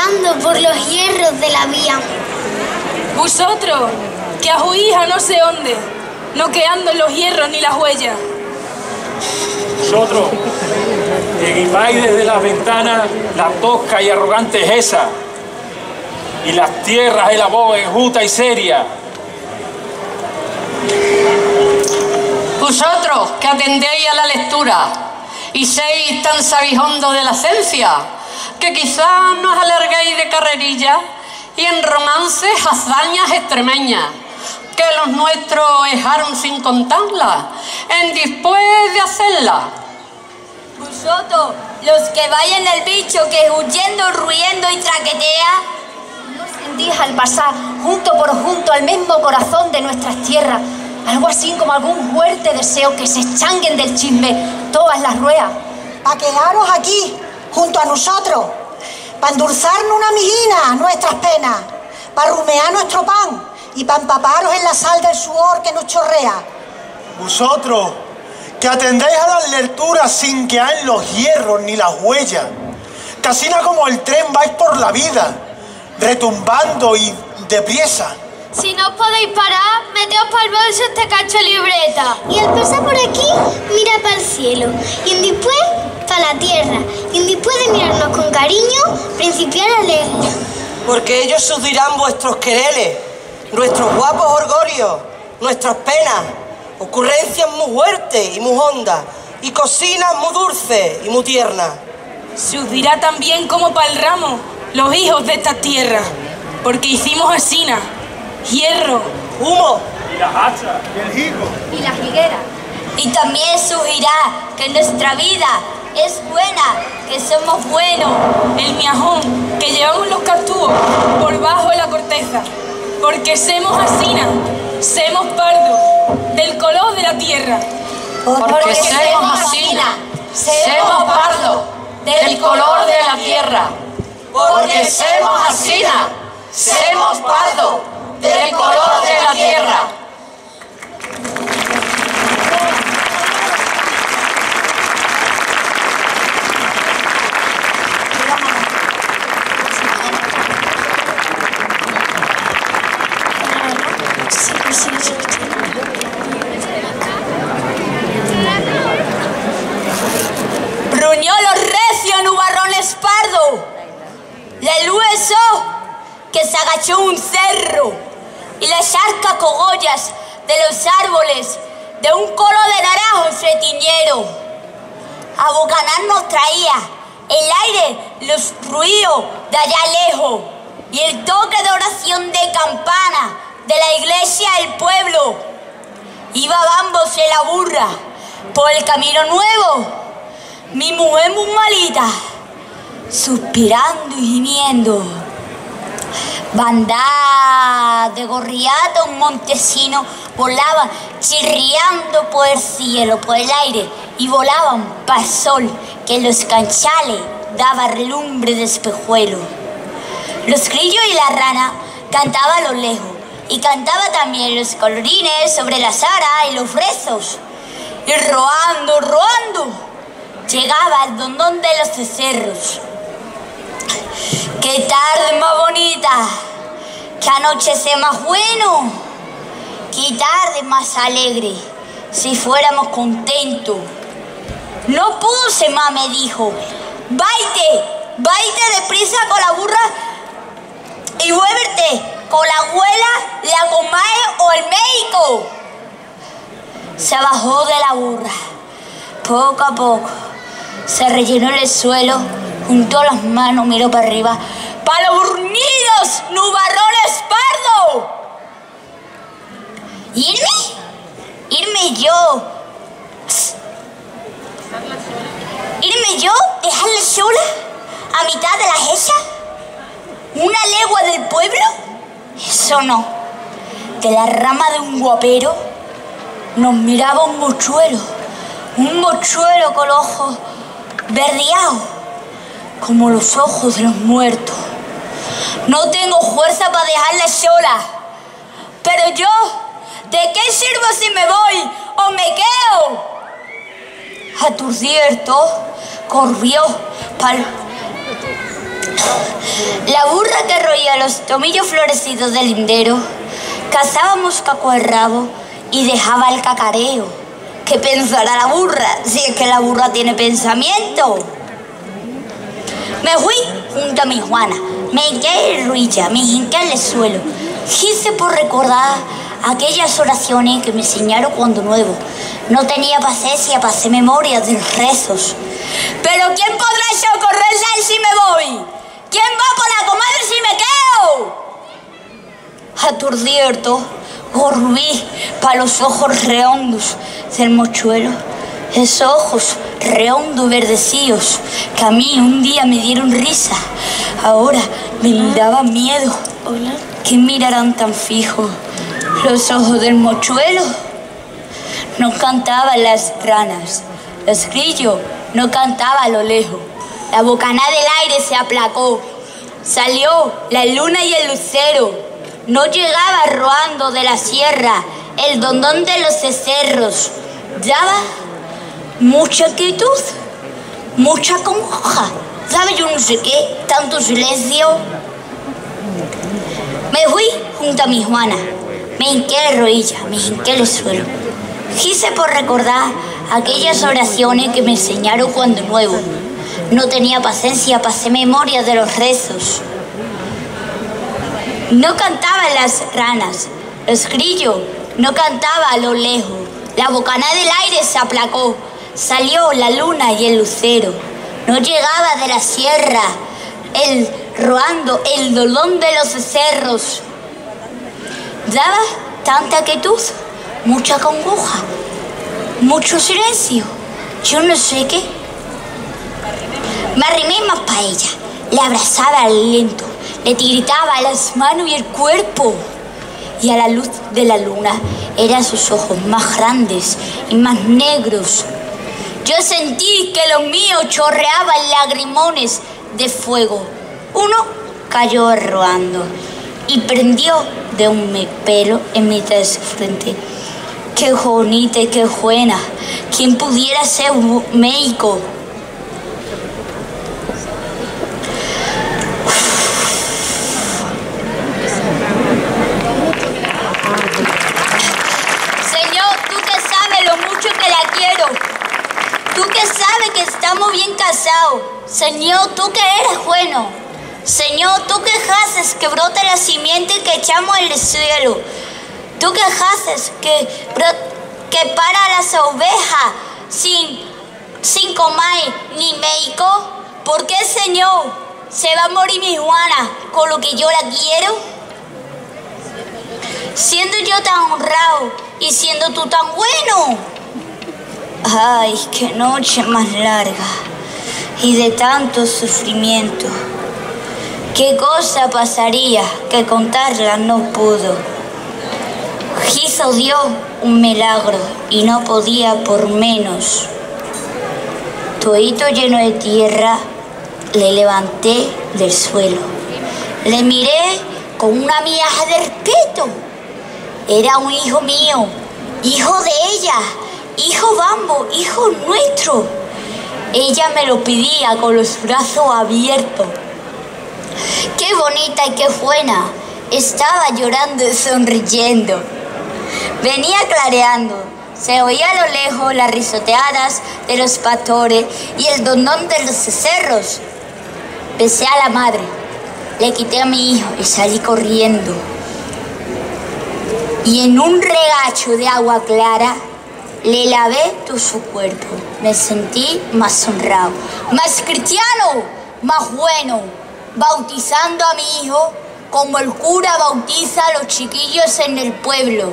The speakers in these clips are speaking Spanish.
trepando por los hierros de la vía. Vosotros, que ahuís a no sé dónde, no quedando en los hierros ni las huellas. Vosotros, que guipáis desde las ventanas la tosca y arrogante esa, y las tierras de la voz enjuta y seria. Vosotros, que atendéis a la lectura y seis tan sabijondos de la ciencia, que quizás nos alarguéis de carrerilla y en romances hazañas extremeñas, que los nuestros dejaron sin contarlas, en después de hacerlas. Vosotros, los que vayan el bicho que huyendo, ruyendo y traquetea, ¿no sentís al pasar junto por junto al mismo corazón de nuestras tierras algo así como algún fuerte deseo que se eschanguen del chisme todas las ruedas? Pa' quedaros aquí, junto a nosotros, pa' endulzarnos una mijina nuestras penas, pa' rumear nuestro pan y pa' empaparos en la sal del sudor que nos chorrea. Vosotros, que atendéis a las lecturas sin que hayan los hierros ni las huellas, casi como el tren vais por la vida, retumbando y deprisa. Si no os podéis parar, meteos para el bolso este cacho de libreta. Y al pasar por aquí, mira para el cielo. Y después para la tierra. Y después de mirarnos con cariño, principiar a leerla. Porque ellos sudirán vuestros quereles, nuestros guapos orgorios, nuestras penas, ocurrencias muy fuertes y muy hondas, y cocinas muy dulces y muy tiernas. Se os dirá también como para el ramo, los hijos de esta tierra, porque hicimos asina. Hierro, humo y las hachas y el higo y las higueras. Y también surgirá que nuestra vida es buena, que somos buenos. el miajón que llevamos los castúos por bajo de la corteza, porque semos asina, semos pardos, del color de la tierra. Porque semos asina, semos pardos, del color de la tierra. Porque semos asina, semos pardos, del color de la tierra. Ruñolo recio, nubarrones pardo, del hueso que se agachó un cerro y la charca cogollas de los árboles de un colo de naranjo se tiñeron. A Bocanar nos traía el aire los ruidos de allá lejos y el toque de oración de campana de la iglesia del pueblo. Iba dándose la burra por el camino nuevo, mi mujer muy malita, suspirando y gimiendo. Bandadas de gorriatos montesinos volaban chirriando por el cielo, por el aire, y volaban para el sol que en los canchales daba relumbre de espejuelo. Los grillos y la rana cantaban a lo lejos, y cantaba también los colorines sobre las aras y los rezos. Y roando, llegaba al dondón de los cerros. ¡Qué tarde más bonita! ¡Qué anochecer más bueno! ¡Qué tarde más alegre! Si fuéramos contentos. No pudo ser más, me dijo. Váyate deprisa con la burra y vuélvete con la abuela, la comadre o el médico. Se bajó de la burra. Poco a poco se rellenó el suelo, juntó las manos, miró para arriba. ¡Para los burnidos, nubarrones pardos! ¿Irme yo? ¿Irme yo? ¿Dejarla sola? ¿A mitad de la hecha? ¿Una legua del pueblo? Eso no. De la rama de un guapero nos miraba un mochuelo con los ojos verdeados, como los ojos de los muertos. No tengo fuerza para dejarla sola, pero yo, ¿de qué sirvo si me voy o me quedo? Aturdido, corrió La burra que roía los tomillos florecidos del lindero, cazaba moscaco al rabo y dejaba el cacareo. ¿Qué pensará la burra si es que la burra tiene pensamiento? Me fui junto a mi Juana, me hinqué en ruilla, me hinqué en el suelo. Quise por recordar aquellas oraciones que me enseñaron cuando nuevo. No tenía paciencia para hacer memoria de los rezos. Pero ¿quién podrá socorrerse si me voy? ¿Quién va por la comadre si me quedo? Aturdido, volví para los ojos redondos del mochuelo. Esos ojos redondos verdecidos que a mí un día me dieron risa, ahora me daban miedo. ¿Qué mirarán tan fijo los ojos del mochuelo? No cantaban las ranas, los grillos no cantaban a lo lejos. La bocanada del aire se aplacó, salió la luna y el lucero. No llegaba roando de la sierra el dondón de los cerros. Daba mucha quietud, mucha congoja. ¿Sabe yo no sé qué? Tanto silencio. Me fui junto a mi Juana, me hinqué de rodillas, me hinqué en el suelo. Quise por recordar aquellas oraciones que me enseñaron cuando nuevo. No tenía paciencia para hacer memoria de los rezos. No cantaban las ranas, los grillos no cantaban a lo lejos. La bocanada del aire se aplacó, salió la luna y el lucero. No llegaba de la sierra el roando el dolón de los cerros. Daba tanta quietud, mucha congoja, mucho silencio, yo no sé qué. Me arrimé más para ella, le abrazaba al lento, le tiritaba las manos y el cuerpo. Y a la luz de la luna eran sus ojos más grandes y más negros. Yo sentí que los míos chorreaban lagrimones de fuego. Uno cayó roando y prendió de un pelo en mitad de su frente. Qué bonita y qué buena. ¿Quién pudiera ser un médico? Señor, tú que sabes lo mucho que la quiero. Tú que sabes que estamos bien casados. Señor, tú que eres bueno. Señor, tú que haces que brote la simiente que echamos en el cielo. Tú que haces que para las ovejas sin comer ni médico. ¿Por qué, Señor, se va a morir mi Juana con lo que yo la quiero? Siendo yo tan honrado y siendo tú tan bueno. Ay, qué noche más larga y de tanto sufrimiento. ¿Qué cosa pasaría que contarla no pudo? Hizo Dios un milagro y no podía por menos. Todito lleno de tierra, le levanté del suelo. Le miré con una miaja de respeto. Era un hijo mío, hijo de ella, hijo Bambo, hijo nuestro. Ella me lo pedía con los brazos abiertos. Qué bonita y qué buena. Estaba llorando y sonriendo. Venía clareando. Se oía a lo lejos las risoteadas de los pastores y el dondón de los cerros. Besé a la madre, le quité a mi hijo y salí corriendo. Y en un regacho de agua clara le lavé todo su cuerpo. Me sentí más honrado, más cristiano, más bueno, bautizando a mi hijo como el cura bautiza a los chiquillos en el pueblo.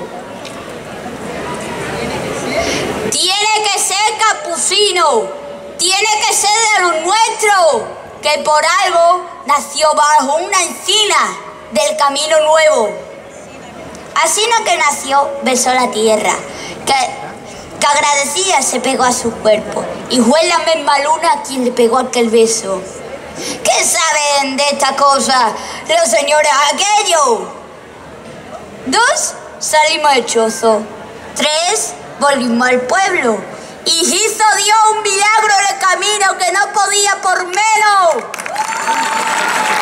Tiene que ser capucino, tiene que ser de los nuestros, que por algo nació bajo una encina del camino nuevo. Así no que nació, besó la tierra, que agradecida se pegó a su cuerpo, y fue la misma luna quien le pegó aquel beso. ¿Qué saben de esta cosa los señores aquellos? 2, salimos del chozo. 3, volvimos al pueblo. Y hizo Dios un milagro en el camino que no podía por menos.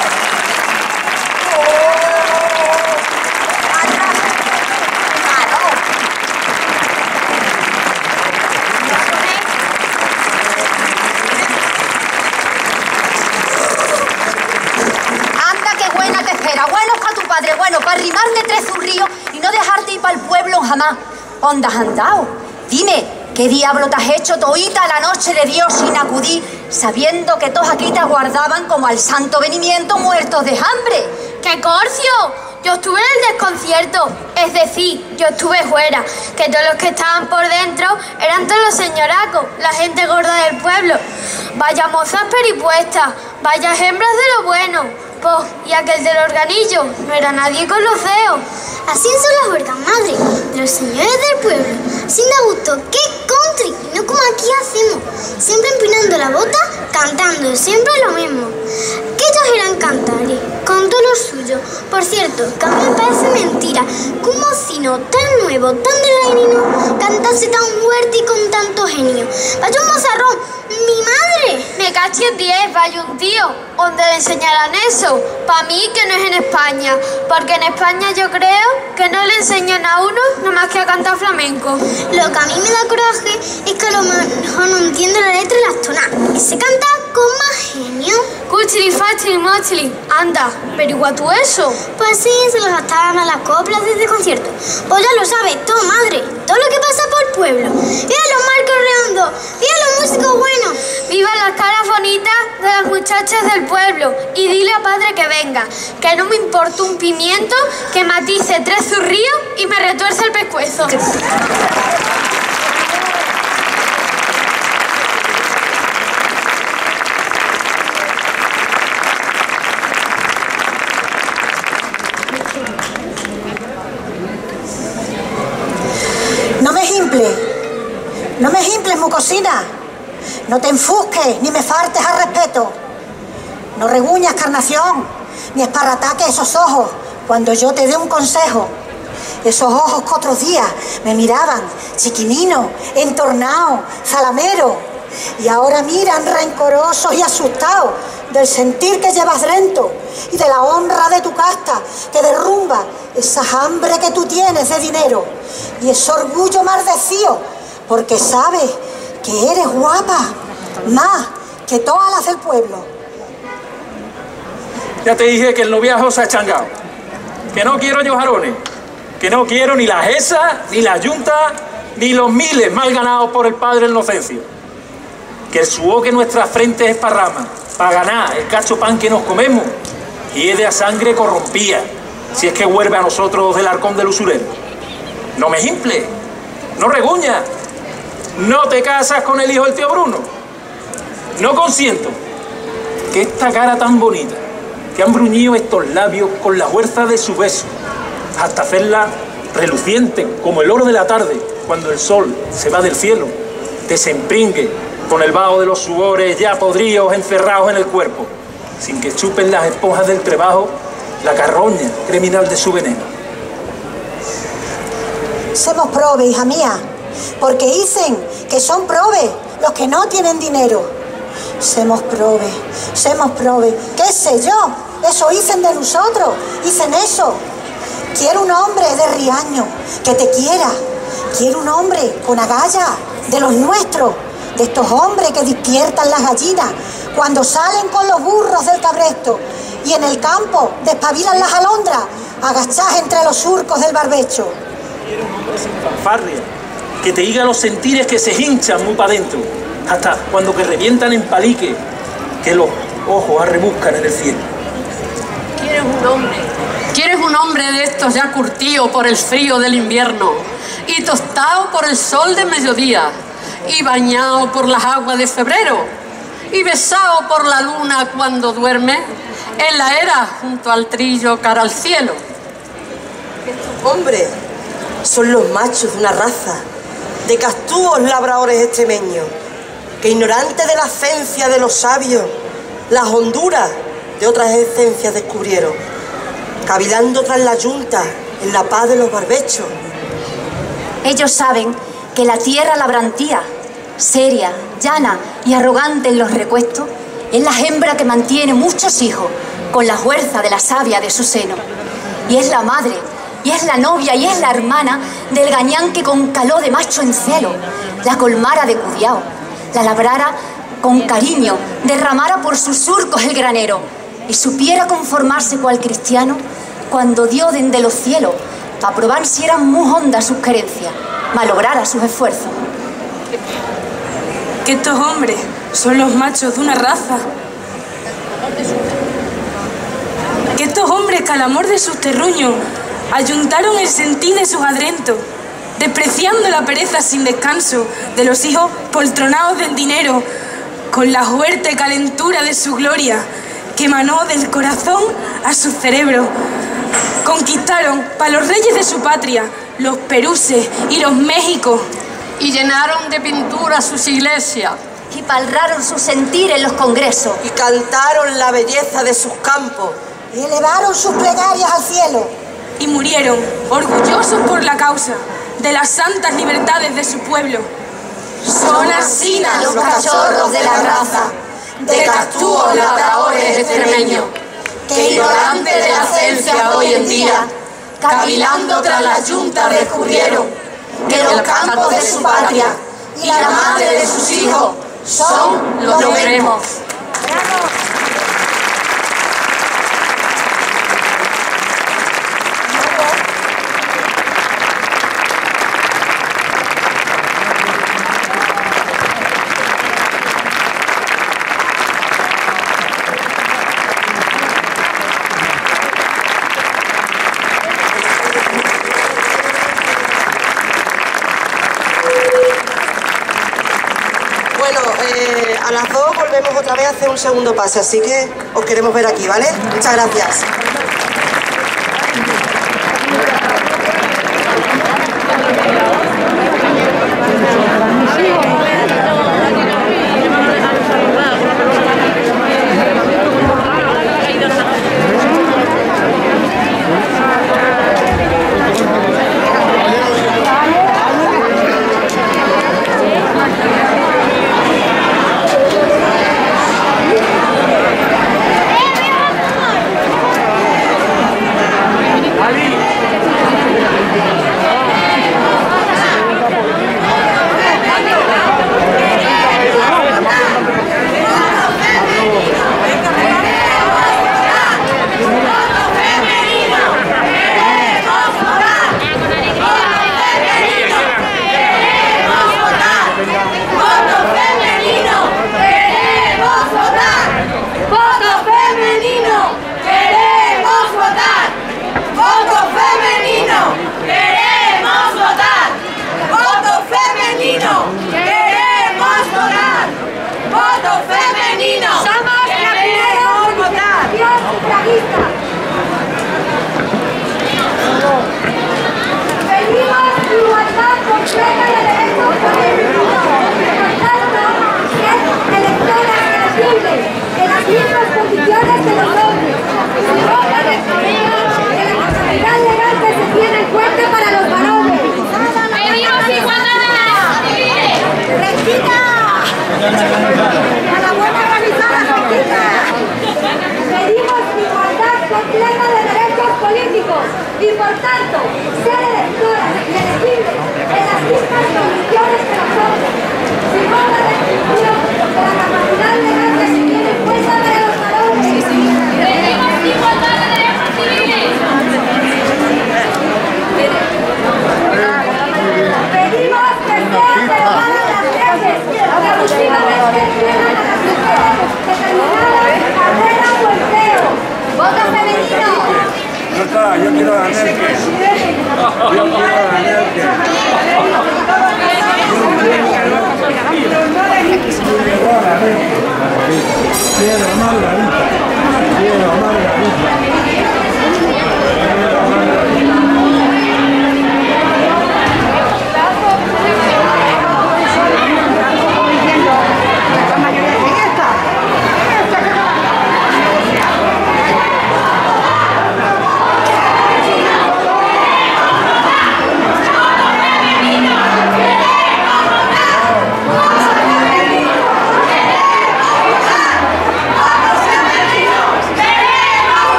fuerza, bueno para tu padre, bueno, para arrimarte 3 zurríos y no dejarte ir para el pueblo jamás. ¿Dónde has andado? Dime, ¿qué diablo te has hecho toita la noche de Dios sin acudir, sabiendo que todos aquí te aguardaban como al santo venimiento muertos de hambre? ¡Qué corcio! Yo estuve en el desconcierto, es decir, yo estuve fuera, que todos los que estaban por dentro eran todos los señoracos, la gente gorda del pueblo. Vaya mozas peripuestas, vaya hembras de lo bueno. Pues, y aquel del organillo, no era nadie con los dedos. Así son las huertas, madre, de los señores del pueblo. Sin da gusto, qué country, no como aquí hacemos. Siempre empinando la bota, cantando, siempre lo mismo. Que ellos eran cantares, con todo lo suyo. Por cierto, que a mí me parece mentira que un mocino tan nuevo, tan del airino, cantase tan fuerte y con tanto genio. Vaya un mozarrón, mi madre. Me caché en 10, vaya un tío, donde le enseñarán eso. Para mí que no es en España, porque en España yo creo que no le enseñan a uno nada más que a cantar flamenco. Lo que a mí me da coraje es que a lo mejor no entiendo la letra y las tonadas, que se canta con más genio. Cuchili, fachili, mochili, anda, averigua tú eso. Pues sí, se los gastaban a las coplas desde concierto. Pues ya lo sabes, todo madre, todo lo que pasa por el pueblo. ¡Viva los marcos redondos! ¡Viva los músicos buenos! ¡Viva las caras bonitas de las muchachas del pueblo! Y dile a padre que venga, que no me importa un pimiento que matice 3 zurríos y me retuerce el pescuezo. No me gimples, mucosina. No te enfusques, ni me faltes al respeto. No reguñas, carnación, ni esparrataques esos ojos cuando yo te dé un consejo. Esos ojos que otros días me miraban, chiquinino, entornado, zalamero, y ahora miran rencorosos y asustados del sentir que llevas dentro y de la honra de tu casta que derrumba esa hambre que tú tienes de dinero y ese orgullo maldecido porque sabes que eres guapa más que todas las del pueblo. Ya te dije que el noviazgo se ha changado, que no quiero yo jarones, que no quiero ni la GESA, ni la Junta, ni los miles mal ganados por el padre Inocencio. Que el sudor que nuestras frentes esparrama para ganar el cacho pan que nos comemos y es de a sangre corrompida, si es que vuelve a nosotros del arcón del usurero. No me gimple, no reguña, no te casas con el hijo del tío Bruno. No consiento que esta cara tan bonita, que han bruñido estos labios con la fuerza de su beso, hasta hacerla reluciente como el oro de la tarde cuando el sol se va del cielo, te se empringue con el vaho de los sudores ya podridos encerrados en el cuerpo, sin que chupen las esponjas del trabajo la carroña criminal de su veneno. Semos probes, hija mía, porque dicen que son probes los que no tienen dinero. Semos probes, qué sé yo, eso dicen de nosotros, dicen eso. Quiero un hombre de riaño que te quiera, quiero un hombre con agallas de los nuestros, de estos hombres que despiertan las gallinas cuando salen con los burros del cabresto y en el campo despabilan las alondras agachadas entre los surcos del barbecho. Quiero un hombre sin fanfarria, que te diga los sentires que se hinchan muy para adentro, hasta cuando que revientan en palique, que los ojos arrebuscan en el cielo. ¿Quieres un hombre de estos ya curtido por el frío del invierno y tostado por el sol de mediodía y bañado por las aguas de febrero y besado por la luna cuando duerme en la era junto al trillo cara al cielo? Estos hombres son los machos de una raza de castúos labradores extremeños que, ignorantes de la esencia de los sabios, las honduras de otras esencias descubrieron, cavilando tras la yunta en la paz de los barbechos. Ellos saben que la tierra labrantía, seria, llana y arrogante en los recuestos, es la hembra que mantiene muchos hijos con la fuerza de la savia de su seno. Y es la madre, y es la novia, y es la hermana del gañán que con caló de macho en celo la colmara de cudiao, la labrara con cariño, derramara por sus surcos el granero y supiera conformarse cual cristiano, cuando dio dende los cielos a probar si eran muy hondas sus querencias, malograra sus esfuerzos. Que estos hombres son los machos de una raza. Que estos hombres que al amor de sus terruños ayuntaron el sentir de sus adrentos, despreciando la pereza sin descanso de los hijos poltronados del dinero, con la fuerte calentura de su gloria que emanó del corazón a su cerebro. Conquistaron para los reyes de su patria los Peruses y los Méxicos, y llenaron de pintura sus iglesias, y palraron su sentir en los congresos, y cantaron la belleza de sus campos, y elevaron sus plegarias al cielo, y murieron orgullosos por la causa de las santas libertades de su pueblo. Son asinas los cachorros de la raza, de castúos labradores extremeños, que ignorantes de la ciencia hoy en día, cavilando tras las yuntas descubrieron que los campos de su patria y la madre de sus hijos son los mismos. A las 2 volvemos otra vez a hacer un segundo pase, así que os queremos ver aquí, ¿vale? Muchas gracias. Y por tanto, ser electoras y elegibles en las mismas condiciones que los hombres, según la restricción de la capacidad legal que se tiene en cuenta para los varones. Pedimos igualdad de derechos civiles. Pedimos que sean derogadas las leyes que abusivamente entregan a las mujeres determinadas carreras o empleo. ¡Voto femenino! No está, yo quiero ganar. Yo quiero ganar.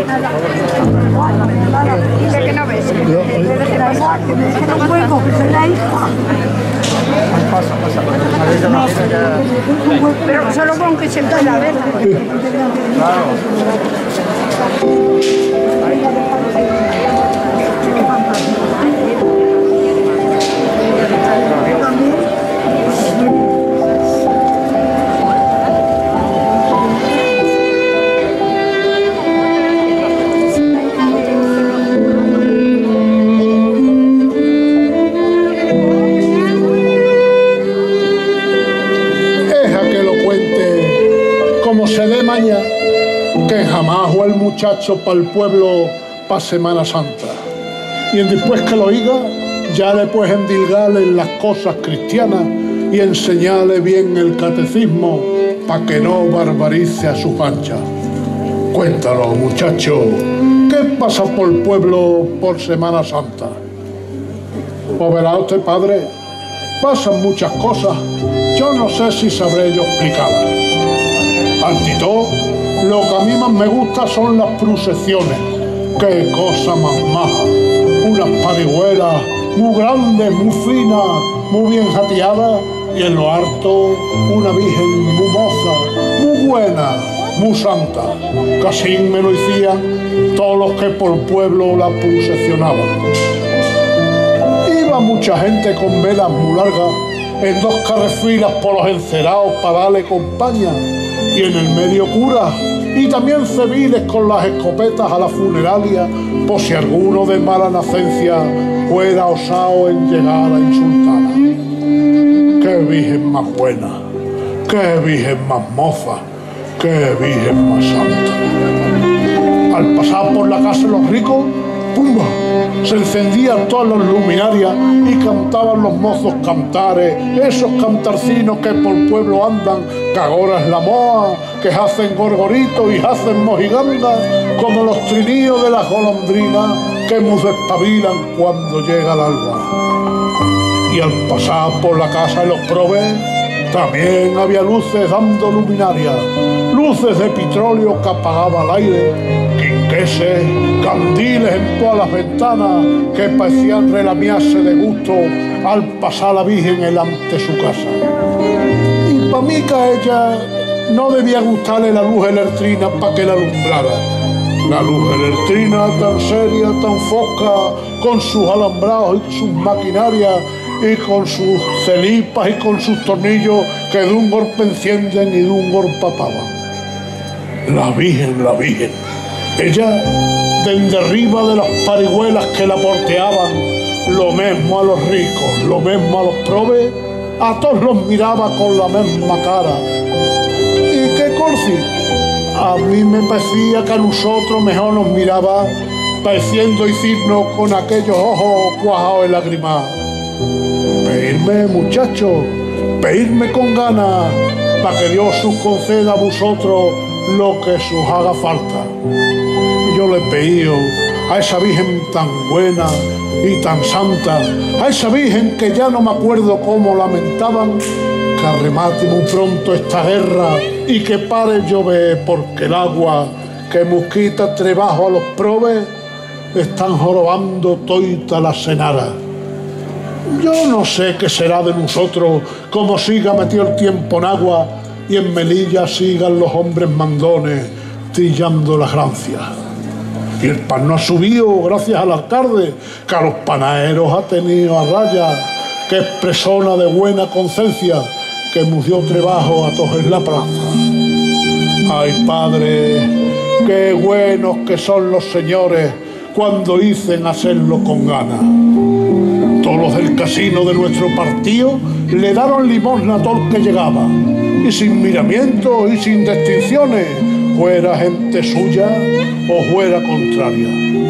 Que no ves. Que me dejen un hueco, que soy la hija. Pero solo con que se pueda ver. Se dé maña que jamás fue el muchacho pa'l pueblo pa' Semana Santa. Y después que lo oiga, ya le puedes endilgarle en las cosas cristianas y enseñarle bien el catecismo pa' que no barbarice a sus anchas. Cuéntalo, muchacho, ¿qué pasa por el pueblo por Semana Santa? Pues verá usted, padre, pasan muchas cosas. Yo no sé si sabré yo explicarlas. Ante todo, lo que a mí más me gusta son las procesiones. ¡Qué cosa más maja! Unas parihuelas muy grandes, muy finas, muy bien jateadas, y en lo harto una virgen muy moza, muy buena, muy santa. Casi me lo decían todos los que por el pueblo la procesionaban. Iba mucha gente con velas muy largas, en 2 carrefilas por los encerados para darle compañía, y en el medio curas y también civiles con las escopetas a la funeraria, por si alguno de mala nacencia fuera osado en llegar a insultarla. ¡Qué virgen más buena! ¡Qué virgen más moza! ¡Qué virgen más santa! Al pasar por la casa de los ricos, ¡pumba!, se encendían todas las luminarias y cantaban los mozos cantares, esos cantarcinos que por el pueblo andan, que ahora es la moa, que hacen gorgoritos y hacen mojigandas, como los trinillos de las golondrinas que nos despabilan cuando llega el alba. Y al pasar por la casa de los probes, también había luces dando luminarias, luces de petróleo que apagaba el aire, quinqueses, candiles en todas las ventanas que parecían relamiarse de gusto al pasar la Virgen delante de su casa. Y para mí que a ella no debía gustarle la luz electrina para que la alumbrara. La luz electrina tan seria, tan fosca, con sus alambrados y sus maquinarias, y con sus celipas y con sus tornillos que de un golpe encienden y de un golpe apagan. La Virgen, la Virgen. Ella, desde arriba de las parihuelas que la porteaban, lo mismo a los ricos, lo mismo a los probes, a todos los miraba con la misma cara. ¿Y qué corci? A mí me parecía que a nosotros mejor nos miraba, pareciendo decirnos con aquellos ojos cuajados en lágrimas: pedirme, muchachos, pedirme con ganas, para que Dios os conceda a vosotros lo que os haga falta. Yo le pedí a esa Virgen tan buena y tan santa, a esa Virgen que ya no me acuerdo cómo lamentaban, que arremate muy pronto esta guerra y que pare llover, porque el agua que mosquita trebajo a los probes están jorobando toita la senara. Yo no sé qué será de nosotros como siga metido el tiempo en agua y en Melilla sigan los hombres mandones trillando las grancias. Y el pan no ha subido gracias al alcalde, que a los panaderos ha tenido a raya, que es persona de buena conciencia, que nos dio trabajo a todos en la plaza. Ay, padre, qué buenos que son los señores cuando dicen hacerlo con ganas. Todos los del casino de nuestro partido le daron limosna a todo el que llegaba, y sin miramientos y sin distinciones, fuera gente suya o fuera contraria.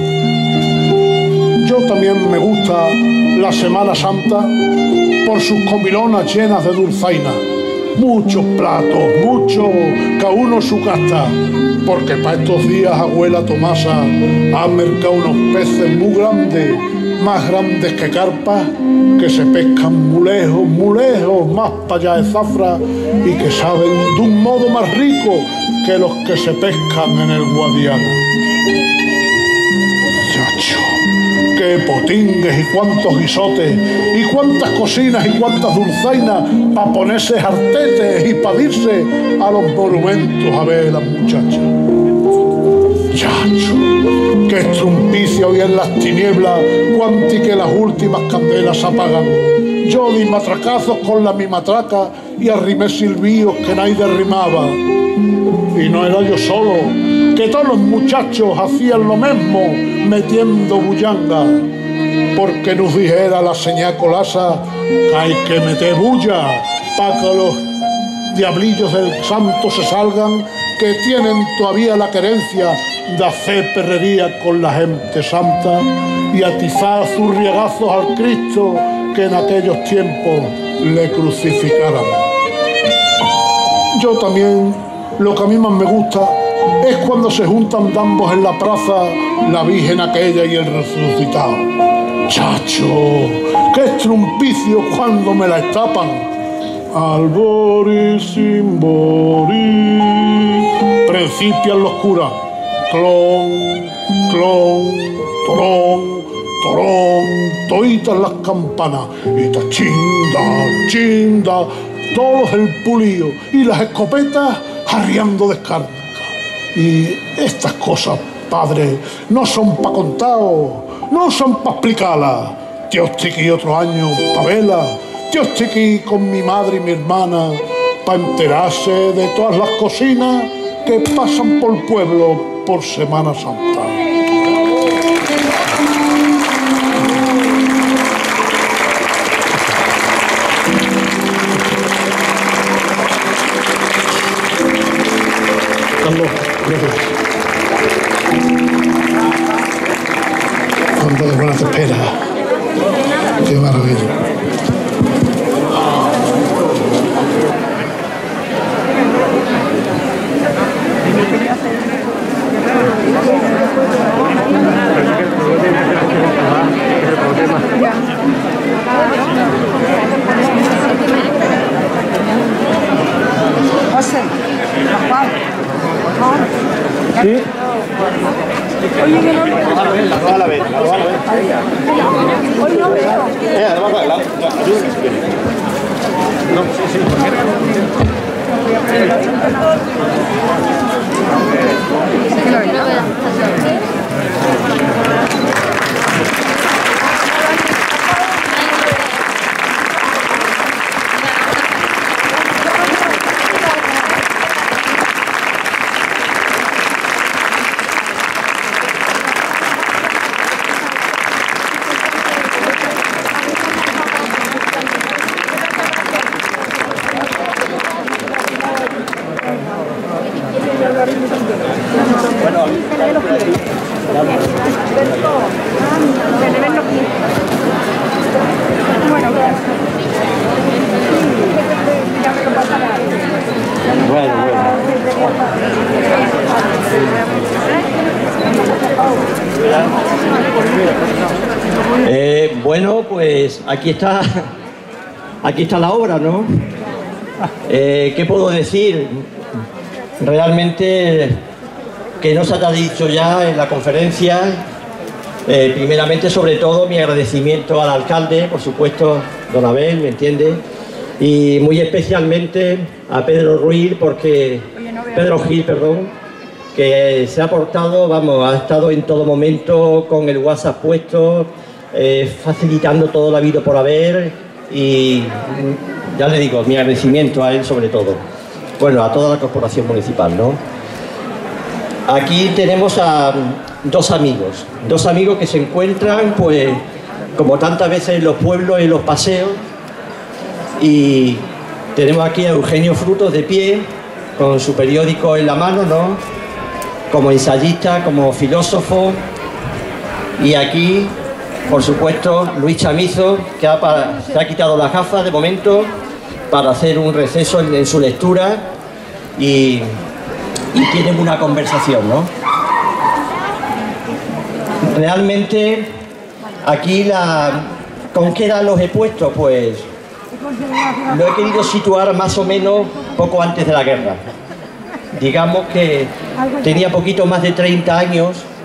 Yo también me gusta la Semana Santa por sus comilonas llenas de dulzaina. Muchos platos, muchos, cada uno su casta, porque para estos días abuela Tomasa ha mercado unos peces muy grandes, más grandes que carpas, que se pescan muy lejos, más para allá de Zafra, y que saben de un modo más rico que los que se pescan en el Guadiana. Chacho, qué potingues y cuántos guisotes, y cuántas cocinas y cuántas dulzainas para ponerse jartetes y para irse a los monumentos a ver a las muchachas. Chacho, qué estrumpicia hoy en las tinieblas, cuanti que las últimas candelas apagan. Yo di matracazos con la mi matraca y arrimé silbíos que nadie derrimaba. Y no era yo solo, que todos los muchachos hacían lo mismo, metiendo bullanga. Porque nos dijera la señá Colasa que hay que meter bulla para que los diablillos del santo se salgan, que tienen todavía la querencia de hacer perrería con la gente santa y atizar zurriagazos al Cristo que en aquellos tiempos le crucificaran. Yo también, lo que a mí más me gusta es cuando se juntan ambos en la plaza, la Virgen aquella y el resucitado. Chacho, qué estrumpicio cuando me la estapan. Albori sin bori, principian los curas. Clon, clon, torón, torón, toitas las campanas, y ta chinda, chinda, todos el pulío y las escopetas arriando descarga. Y estas cosas, padre, no son pa' contaros, no son pa' explicarlas. Yo estoy aquí otro año pa' verlas, yo estoy aquí con mi madre y mi hermana pa' enterarse de todas las cocinas que pasan por el pueblo por Semana Santa. Carlos, gracias. Cuánto de buena te espera. Qué maravilla. ¿Sí? Oye, que no veo. La la vez. Hoy no veo. No, sí. Bueno, pues aquí está la obra, ¿no? ¿Qué puedo decir? Realmente que no se haya dicho ya en la conferencia. Primeramente, sobre todo, mi agradecimiento al alcalde, por supuesto, don Abel, ¿me entiende? Y muy especialmente a Pedro Gil, porque que se ha portado, vamos, ha estado en todo momento con el WhatsApp puesto, facilitando todo lo habido por haber, y ya le digo, mi agradecimiento a él sobre todo. Bueno, a toda la corporación municipal, ¿no? Aquí tenemos a dos amigos que se encuentran, pues, como tantas veces en los pueblos, en los paseos, y tenemos aquí a Eugenio Frutos de pie, con su periódico en la mano, ¿no? Como ensayista, como filósofo, y aquí, por supuesto, Luis Chamizo, que se ha quitado las gafas de momento para hacer un receso en su lectura y tienen una conversación, ¿no? Realmente, aquí ¿con qué edad los he puesto? Pues lo he querido situar más o menos poco antes de la guerra. Digamos que tenía poquito más de 30 años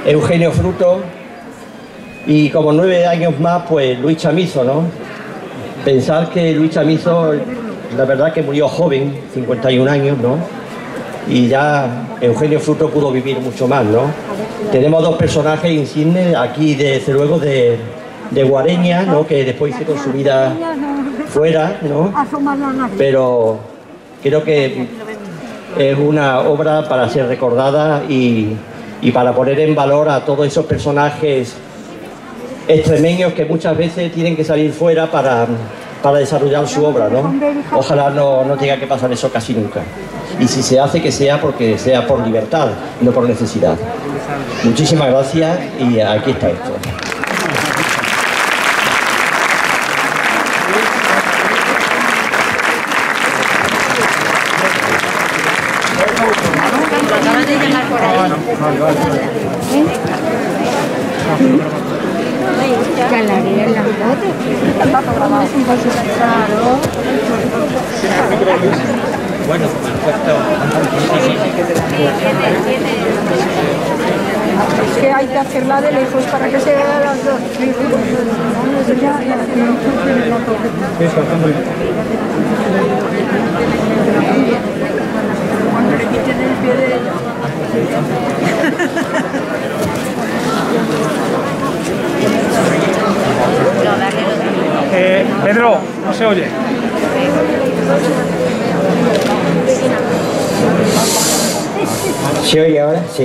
Eugenio Fruto y como 9 años más, pues Luis Chamizo, ¿no? Pensar que Luis Chamizo, la verdad que murió joven, 51 años, ¿no? Y ya Eugenio Fruto pudo vivir mucho más, ¿no? Tenemos 2 personajes insignes aquí, desde luego, de Guareña, ¿no? Que después hizo su vida fuera, ¿no? Pero creo que es una obra para ser recordada y para poner en valor a todos esos personajes extremeños que muchas veces tienen que salir fuera para desarrollar su obra, ¿no? Ojalá no tenga que pasar eso casi nunca. Y si se hace, que sea porque sea por libertad, no por necesidad. Muchísimas gracias y aquí está esto. Bueno, es que hay que hacerla de lejos para que se vean las dos. Cuando le quiten el pie de ella. Pedro, no se oye. ¿Se oye ahora? Sí.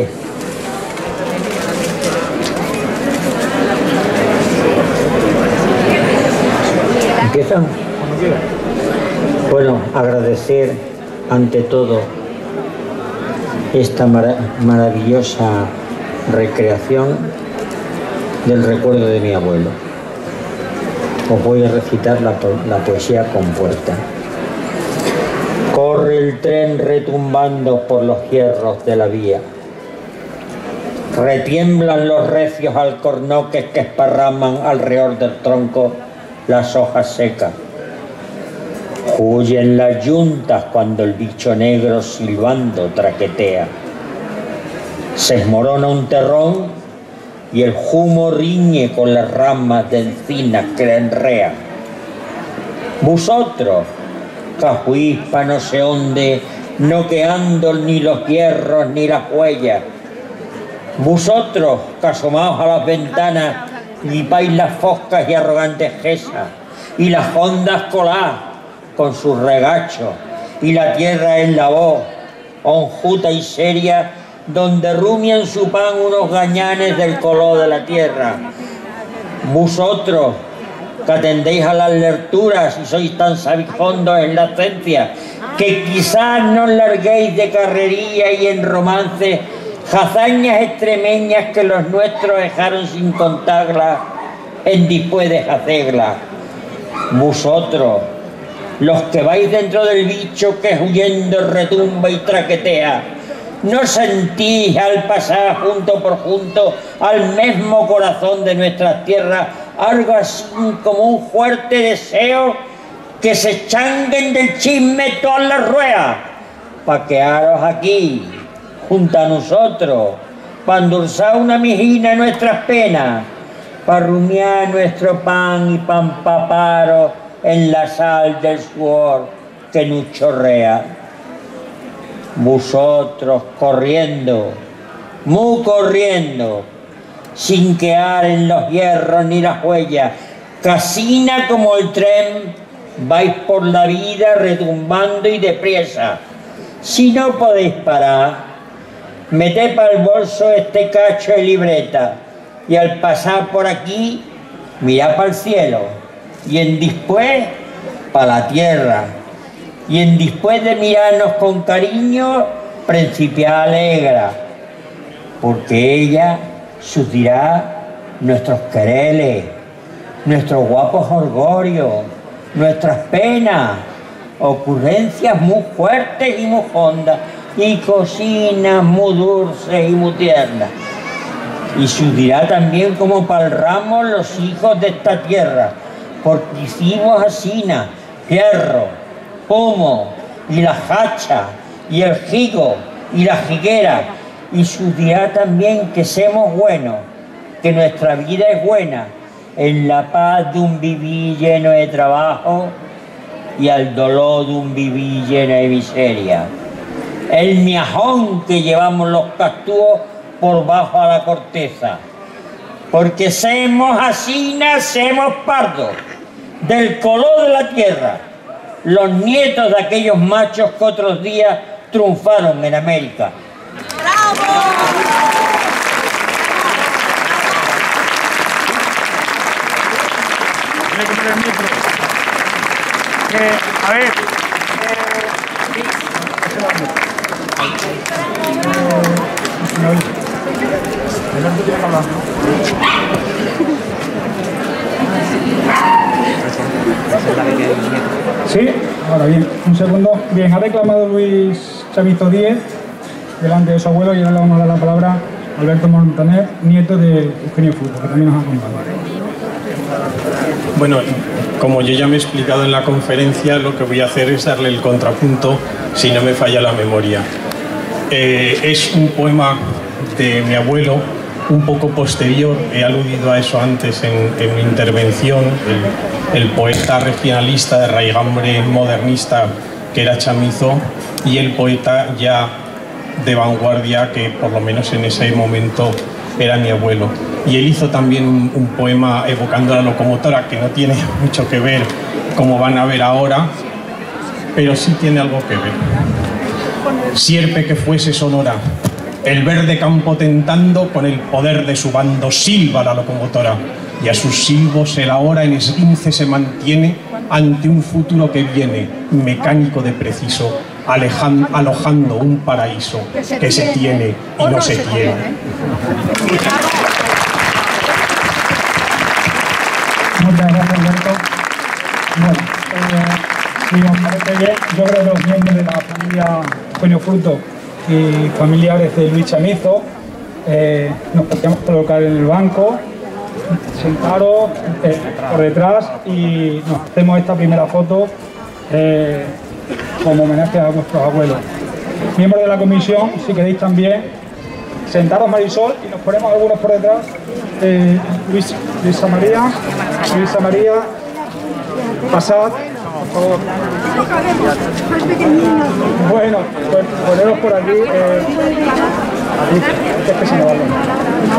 ¿Empiezan? Bueno, agradecer ante todo esta maravillosa recreación del recuerdo de mi abuelo. Os voy a recitar la poesía compuesta. Corre el tren retumbando por los hierros de la vía. Retiemblan los recios alcornoques que esparraman alrededor del tronco las hojas secas. Huyen las yuntas cuando el bicho negro silbando traquetea. Se esmorona un terrón y el humo riñe con las ramas de encinas que la enrean. Vosotros, cajuispa no sé dónde, no queando ni los hierros ni las huellas. Vosotros, que asomaos a las ventanas, lipáis las foscas y arrogantes gesas, y las hondas colás con sus regachos, y la tierra en la voz, honjuta y seria, donde rumian su pan unos gañanes del color de la tierra. Vosotros, que atendéis a las lecturas y sois tan sabijondos en la ciencia, que quizás no larguéis de carrería y en romance hazañas extremeñas que los nuestros dejaron sin contarlas en después de hacerlas. Vosotros, los que vais dentro del bicho que huyendo retumba y traquetea, ¿no sentís al pasar junto por junto al mismo corazón de nuestras tierras algo así como un fuerte deseo que se changuen del chisme todas las ruedas para quedaros aquí junto a nosotros, para endulzar una mijina nuestras penas, para rumiar nuestro pan y para empaparos en la sal del sudor que nos chorrea? Vosotros corriendo, muy corriendo, sin quedar en los hierros ni las huellas, casina como el tren, vais por la vida retumbando y deprisa. Si no podéis parar, meted para el bolso este cacho de libreta y al pasar por aquí, mirad para el cielo y en después para la tierra. Y en después de mirarnos con cariño, principiar alegra, porque ella surtirá nuestros quereles, nuestros guapos orgullos, nuestras penas, ocurrencias muy fuertes y muy hondas, y cocinas muy dulces y muy tiernas. Y surtirá también como palramos los hijos de esta tierra, porque hicimos asina, fierro, pomo y la hacha y el higo y la higuera y sus dirá también que seamos buenos, que nuestra vida es buena, en la paz de un vivir lleno de trabajo y al dolor de un vivir lleno de miseria. El miajón que llevamos los cactúos por bajo a la corteza, porque semos así, nacemos pardos, del color de la tierra, los nietos de aquellos machos que otros días triunfaron en América. A ver. Sí, ahora bien, un segundo. Bien, ha reclamado Luis Chavito Díez delante de su abuelo y ahora le vamos a dar la palabra a Alberto Montaner, nieto de Eugenio Fruto, que también nos ha contado. Bueno, como yo ya me he explicado en la conferencia, lo que voy a hacer es darle el contrapunto, si no me falla la memoria. Es un poema de mi abuelo, un poco posterior, he aludido a eso antes en mi intervención, el poeta regionalista de raigambre modernista que era Chamizo y el poeta ya de vanguardia que por lo menos en ese momento era mi abuelo. Y él hizo también un poema evocando a la locomotora que no tiene mucho que ver como van a ver ahora, pero sí tiene algo que ver. Sierpe que fuese sonora, el verde campo tentando con el poder de su bando silba la locomotora y a sus silbos el ahora en esguince se mantiene ante un futuro que viene, mecánico de preciso, alojando un paraíso que se tiene y no se tiene. Muchas gracias, Alberto. Bueno, si os parece bien, yo creo que los miembros de la familia Eugenio Fruto y familiares de Luis Chamizo nos podríamos colocar en el banco, sentaros por detrás y nos hacemos esta primera foto como homenaje a vuestros abuelos. Miembros de la comisión, si queréis también, sentaros Marisol y nos ponemos algunos por detrás. Luisa María, pasad, por favor. Bueno, pues poneros por aquí. Es que se me va el nombre.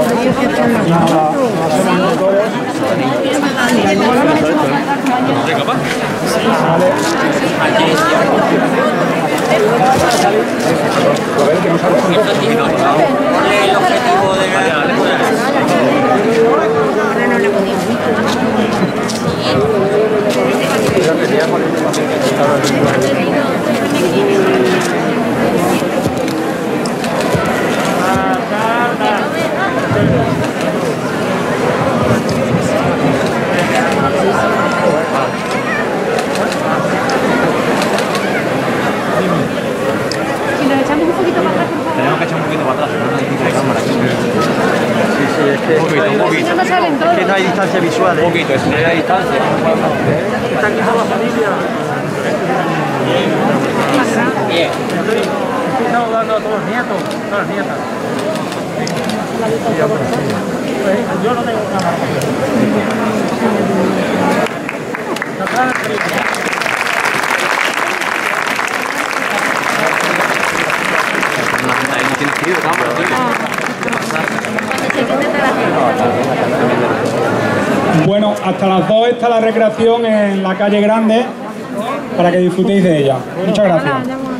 Que no hay distancia visual. Un poquito, es no hay distancia. Está aquí toda la familia. Bien. Estamos dando a todos los nietos, todas las nietas. Yo no tengo cámara. Bueno, hasta las 2 está la recreación en la calle Grande para que disfrutéis de ella. Muchas gracias.